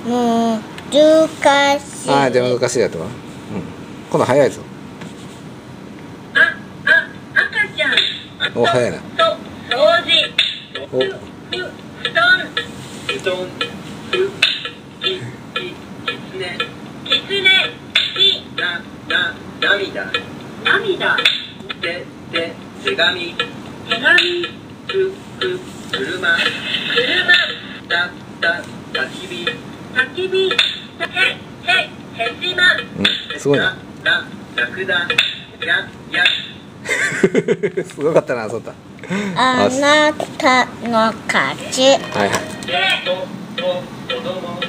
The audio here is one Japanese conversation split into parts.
難しい。 ああ、じゃあ難しいやつは。うん。今度早いぞ。 赤ちゃん。 お、早いな。 掃除。 お。 布団。きつね。涙。手紙。車。焚き火。へしま。 うん、すごいな。 ラクダ。 すごかったな、そうだ。 あなたの勝ち。 はいはい。 子供。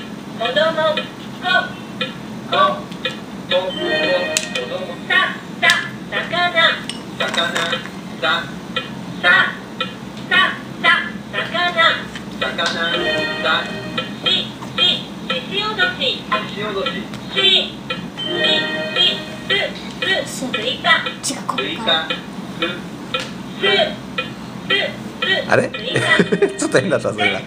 あれちょっと変だったそれが。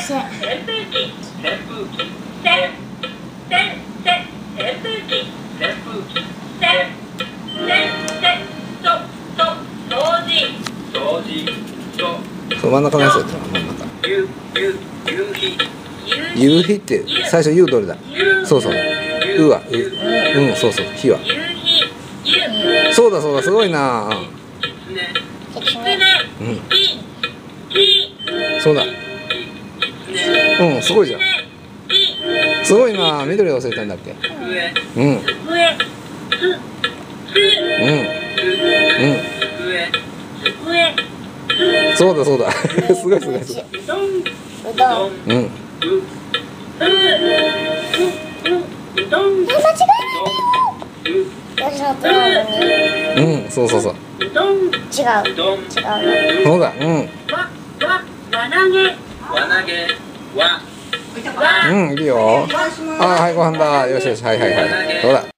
そう真ん中のやつだったな、真ん中。夕日って最初夕どれだ。そうそう。うはうん、そうそう。日は。そうだそうだ、すごいな。うん。そうだ。うん、すごいじゃん。すごいな。緑忘れたんだっけ。うん。うん。うん。そうだそうだ。すごいすごいすごい。 うどん。 うん。うん、そうそうそう。 違う。 そうだ、うん。うん、いいよ。あ、はい、ご飯だ。よしよし、はいはいはい。そうだ。